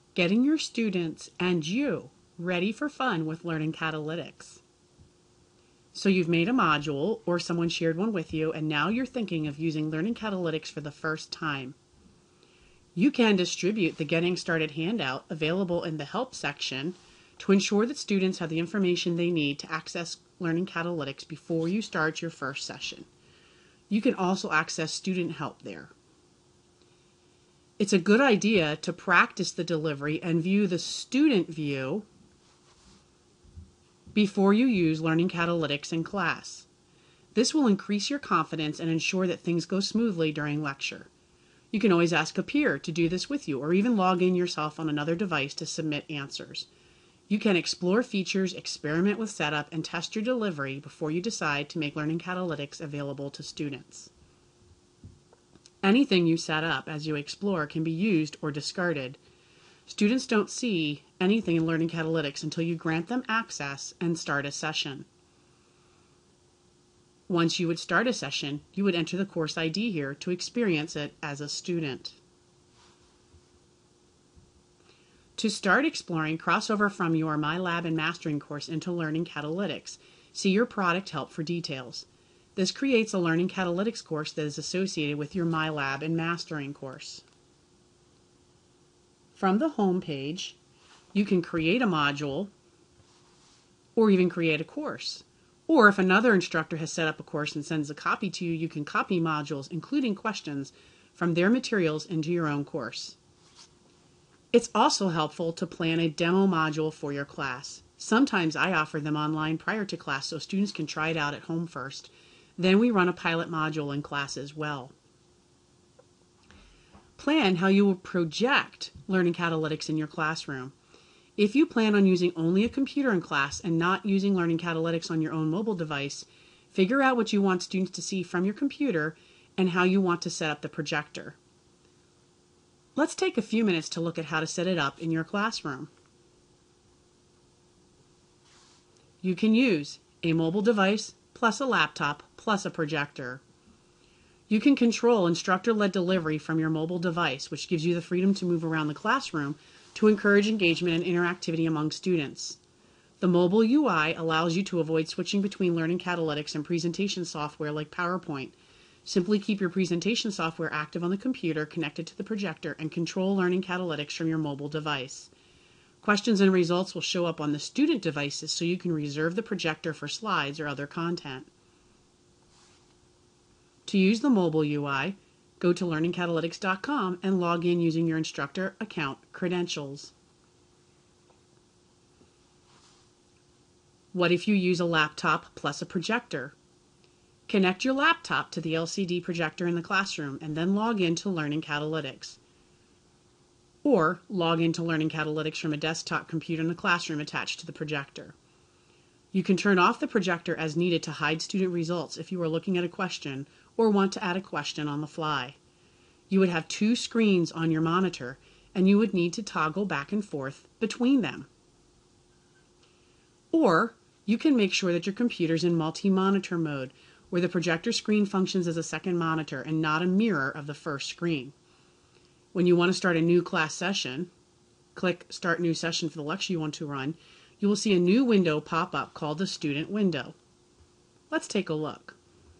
getting your students and you ready for fun with Learning Catalytics. So you've made a module or someone shared one with you, and now you're thinking of using Learning Catalytics for the first time. You can distribute the Getting Started handout available in the Help section to ensure that students have the information they need to access Learning Catalytics before you start your first session. You can also access student help there. It's a good idea to practice the delivery and view the student view before you use Learning Catalytics in class. This will increase your confidence and ensure that things go smoothly during lecture. You can always ask a peer to do this with you, or even log in yourself on another device to submit answers. You can explore features, experiment with setup, and test your delivery before you decide to make Learning Catalytics available to students. Anything you set up as you explore can be used or discarded. Students don't see anything in Learning Catalytics until you grant them access and start a session. Once you would start a session, you would enter the course ID here to experience it as a student. To start exploring, cross over from your My Lab and Mastering course into Learning Catalytics. See your product help for details. This creates a Learning Catalytics course that is associated with your My Lab and Mastering course. From the home page, you can create a module or even create a course. Or if another instructor has set up a course and sends a copy to you, you can copy modules, including questions, from their materials into your own course. It's also helpful to plan a demo module for your class. Sometimes I offer them online prior to class so students can try it out at home first. Then we run a pilot module in class as well. Plan how you will project Learning Catalytics in your classroom. If you plan on using only a computer in class and not using Learning Catalytics on your own mobile device, figure out what you want students to see from your computer and how you want to set up the projector. Let's take a few minutes to look at how to set it up in your classroom. You can use a mobile device plus a laptop plus a projector. You can control instructor-led delivery from your mobile device, which gives you the freedom to move around the classroom to encourage engagement and interactivity among students. The mobile UI allows you to avoid switching between Learning Catalytics and presentation software like PowerPoint. Simply keep your presentation software active on the computer connected to the projector and control Learning Catalytics from your mobile device. Questions and results will show up on the student devices so you can reserve the projector for slides or other content. To use the mobile UI, go to learningcatalytics.com and log in using your instructor account credentials. What if you use a laptop plus a projector? Connect your laptop to the LCD projector in the classroom and then log in to Learning Catalytics. Or log into Learning Catalytics from a desktop computer in the classroom attached to the projector. You can turn off the projector as needed to hide student results if you are looking at a question or want to add a question on the fly. You would have two screens on your monitor and you would need to toggle back and forth between them. Or you can make sure that your computer's in multi-monitor mode, where the projector screen functions as a second monitor and not a mirror of the first screen. When you want to start a new class session, click Start New Session for the lecture you want to run. You will see a new window pop up called the Student window. Let's take a look.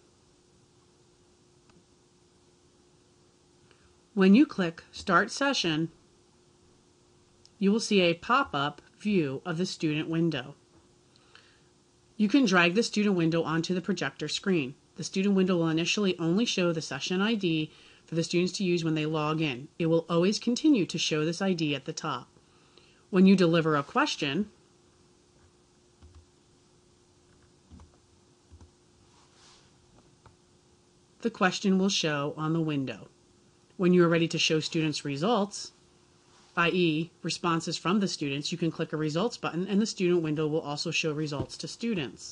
When you click Start Session, you will see a pop-up view of the student window. You can drag the student window onto the projector screen. The student window will initially only show the session ID for the students to use when they log in. It will always continue to show this ID at the top. When you deliver a question, the question will show on the window. When you are ready to show students results, i.e. responses from the students, you can click a results button and the student window will also show results to students.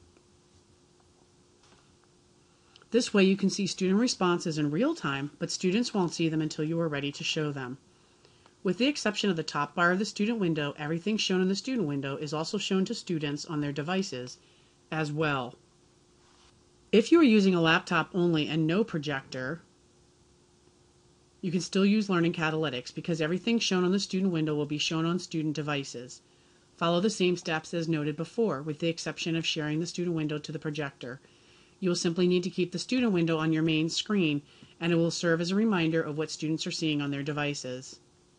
This way you can see student responses in real time, but students won't see them until you are ready to show them. With the exception of the top bar of the student window, everything shown in the student window is also shown to students on their devices as well. If you are using a laptop only and no projector, You can still use Learning Catalytics because everything shown on the student window will be shown on student devices. Follow the same steps as noted before, with the exception of sharing the student window to the projector. You will simply need to keep the student window on your main screen, and it will serve as a reminder of what students are seeing on their devices.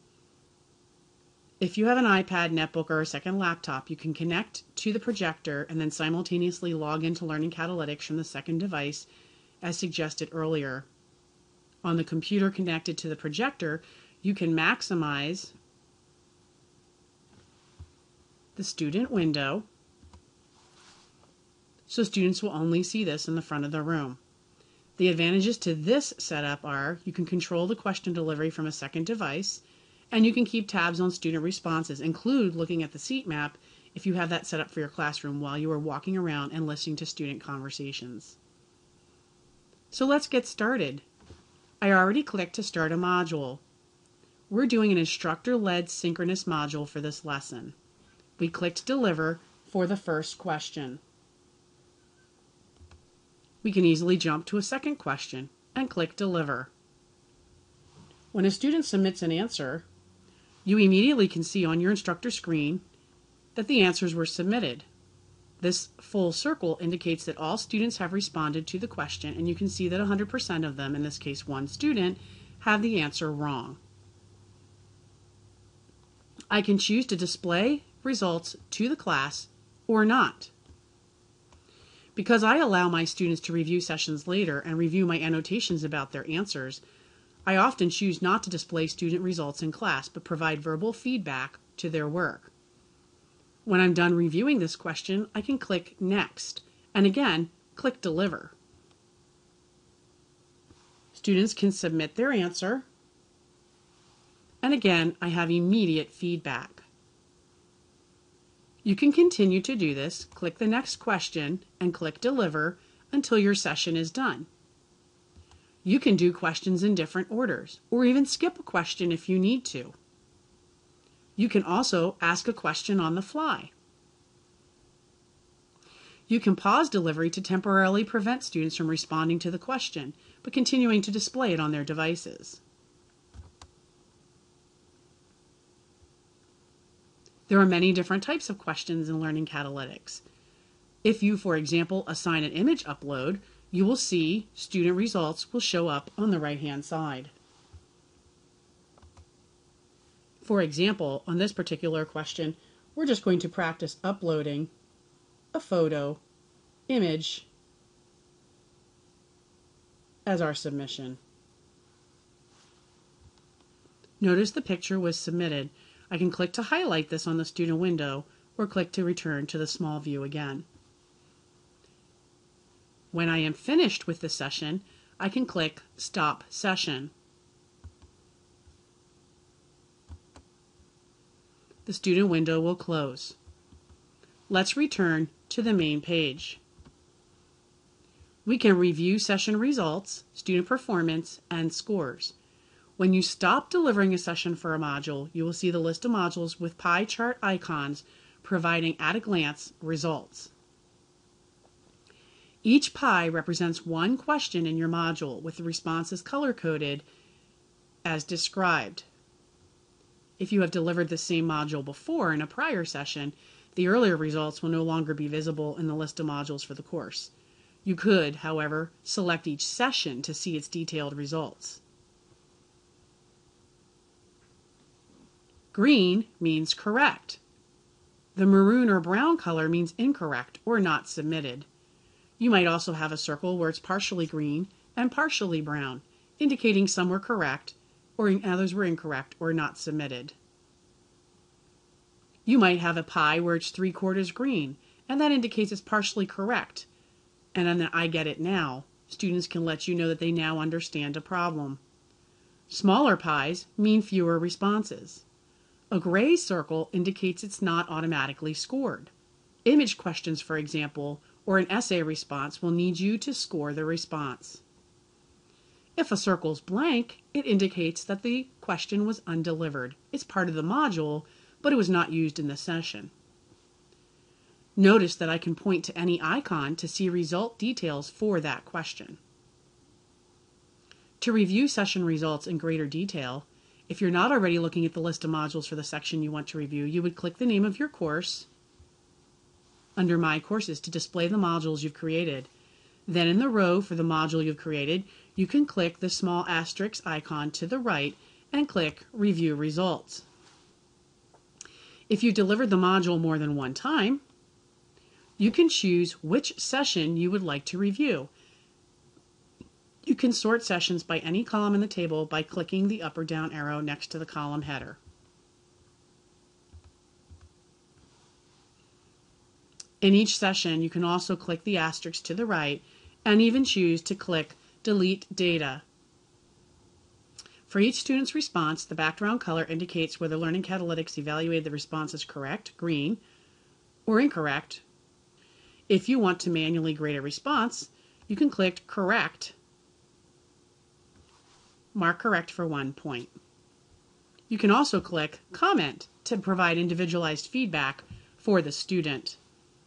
If you have an iPad, netbook, or a second laptop, you can connect to the projector and then simultaneously log into Learning Catalytics from the second device, as suggested earlier. On the computer connected to the projector, you can maximize the student window so students will only see this in the front of the room. The advantages to this setup are you can control the question delivery from a second device, and you can keep tabs on student responses, include looking at the seat map if you have that set up for your classroom while you are walking around and listening to student conversations. So let's get started. I already clicked to start a module. We're doing an instructor-led synchronous module for this lesson. We clicked Deliver for the first question. We can easily jump to a second question and click Deliver. When a student submits an answer, you immediately can see on your instructor screen that the answers were submitted. This full circle indicates that all students have responded to the question, and you can see that 100% of them, in this case one student, have the answer wrong. I can choose to display results to the class or not. Because I allow my students to review sessions later and review my annotations about their answers, I often choose not to display student results in class, but provide verbal feedback to their work. When I'm done reviewing this question, I can click Next, and again, click Deliver. Students can submit their answer, and again, I have immediate feedback. You can continue to do this, click the next question, and click Deliver until your session is done. You can do questions in different orders, or even skip a question if you need to. You can also ask a question on the fly. You can pause delivery to temporarily prevent students from responding to the question, but continuing to display it on their devices. There are many different types of questions in Learning Catalytics. If you, for example, assign an image upload, you will see student results will show up on the right-hand side. For example, on this particular question, we're just going to practice uploading a photo, image, as our submission. Notice the picture was submitted. I can click to highlight this on the student window or click to return to the small view again. When I am finished with the session, I can click Stop Session. The student window will close. Let's return to the main page. We can review session results, student performance, and scores. When you stop delivering a session for a module, you will see the list of modules with pie chart icons providing at-a-glance results. Each pie represents one question in your module with the responses color-coded as described. If you have delivered the same module before in a prior session, the earlier results will no longer be visible in the list of modules for the course. You could, however, select each session to see its detailed results. Green means correct. The maroon or brown color means incorrect or not submitted. You might also have a circle where it's partially green and partially brown, indicating some were correct or others were incorrect or not submitted. You might have a pie where it's 3/4 green, and that indicates it's partially correct. And on the I get it now, students can let you know that they now understand a problem. Smaller pies mean fewer responses. A gray circle indicates it's not automatically scored. Image questions, for example, or an essay response will need you to score the response. If a circle's blank, it indicates that the question was undelivered. It's part of the module, but it was not used in the session. Notice that I can point to any icon to see result details for that question. To review session results in greater detail, if you're not already looking at the list of modules for the section you want to review, you would click the name of your course under My Courses to display the modules you've created. Then in the row for the module you've created, you can click the small asterisk icon to the right and click Review Results. If you delivered the module more than one time, you can choose which session you would like to review. You can sort sessions by any column in the table by clicking the up or down arrow next to the column header. In each session, you can also click the asterisk to the right and even choose to click Delete Data. For each student's response, the background color indicates whether Learning Catalytics evaluated the response as correct, green, or incorrect. If you want to manually grade a response, you can click Correct. Mark correct for 1 point. You can also click Comment to provide individualized feedback for the student.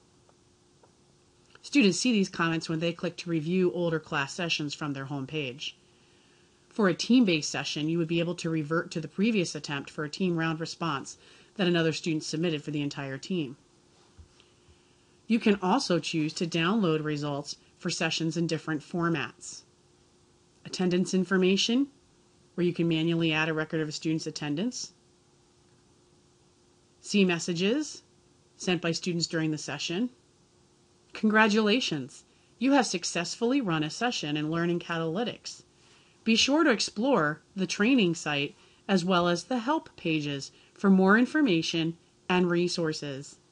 Students see these comments when they click to review older class sessions from their home page. For a team-based session, you would be able to revert to the previous attempt for a team round response that another student submitted for the entire team. You can also choose to download results for sessions in different formats. Attendance information, where you can manually add a record of a student's attendance. See messages sent by students during the session. Congratulations! You have successfully run a session in Learning Catalytics. Be sure to explore the training site as well as the help pages for more information and resources.